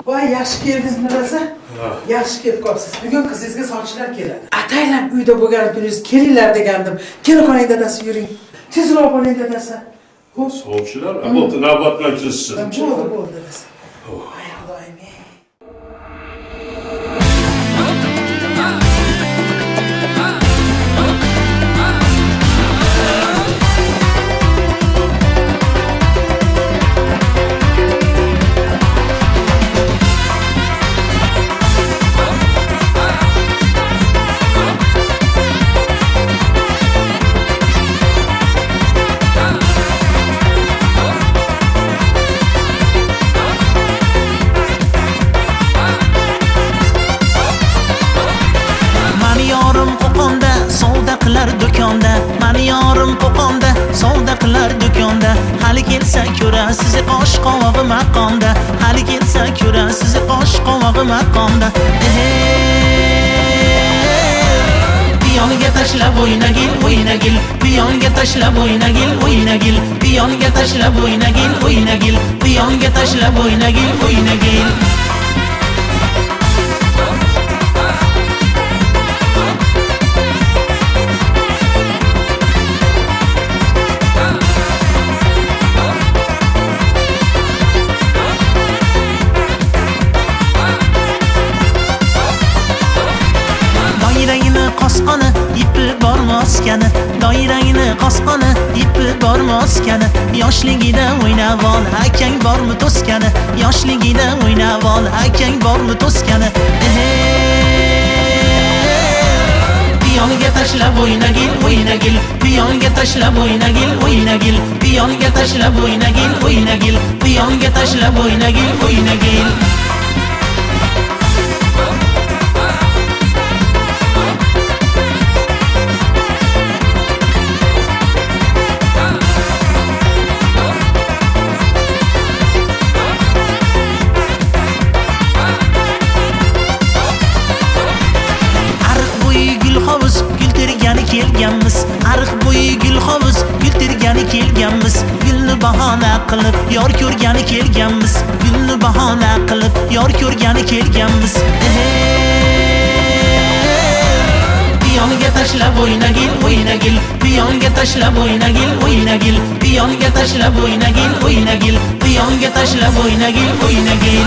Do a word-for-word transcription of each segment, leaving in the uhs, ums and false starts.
Voy, yaxshi keldingiz Miraza. Yaxshi kelib qolibsiz. Bugun qizingizga sovchilar keladi. Ataylab uyda bo'lgan kuningiz kelinglar degandim. Telefoning dadasi yuring. Tezroq bo'ling dadasi. Xo'p. Sovchilar bo'ldi, navbat bilan kirishsin. Bo'ldi, bo'ldi dadasi. Ay Xudoyim. Mani yorim Qo'qonda, savdo qilar do'konda. Hali kelsa ko'rasiz qosh qovog'i maqomda. Hali kelsa ko'rasiz qosh qovog'i maqomda. Piyoniga tashlab o'ynagil, o'ynagil. Piyoniga tashlab o'ynagil, o'ynagil. Piyoniga tashlab o'ynagil, o'ynagil. Piyoniga tashlab o'ynagil, o'ynagil. Qosqoni ipi bormoskani, doirangni qosqoni ipi bormoskani. Yoshligida o'ynavol akang bormi to'skani, yoshligida o'ynavol akang bormi to'skani. Piyoniga tashlab o'ynagil, o'ynagil. Piyoniga tashlab o'ynagil, o'ynagil. Piyoniga tashlab o'ynagil, o'ynagil. Piyoniga tashlab o'ynagil, o'ynagil. Kelganmiz, ariq bo'yi gul hovuz gultirgani kelganmiz. Gulni bahona qilib yor ko'rgani kelganmiz. Gulni bahona qilib yor ko'rgani kelganmiz. Piyoniga tashlab o'ynagil, o'ynagil. Piyoniga tashlab o'ynagil, o'ynagil. Piyoniga tashlab o'ynagil, o'ynagil. Piyoniga tashlab o'ynagil, o'ynagil.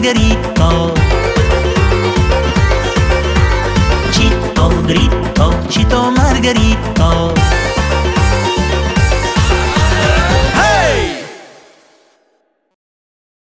margarita. Chito, grito, chito, margarita.